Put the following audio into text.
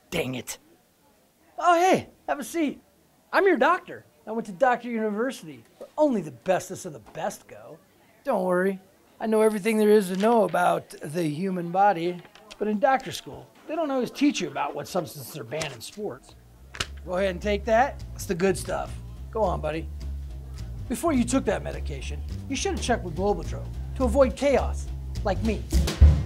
Dang it. Oh, hey, have a seat. I'm your doctor. I went to Doctor University, where only the bestest of the best go. Don't worry, I know everything there is to know about the human body, but in doctor school, they don't always teach you about what substances are banned in sports. Go ahead and take that. It's the good stuff. Go on, buddy. Before you took that medication, you should have checked with Globotrol to avoid chaos, like me.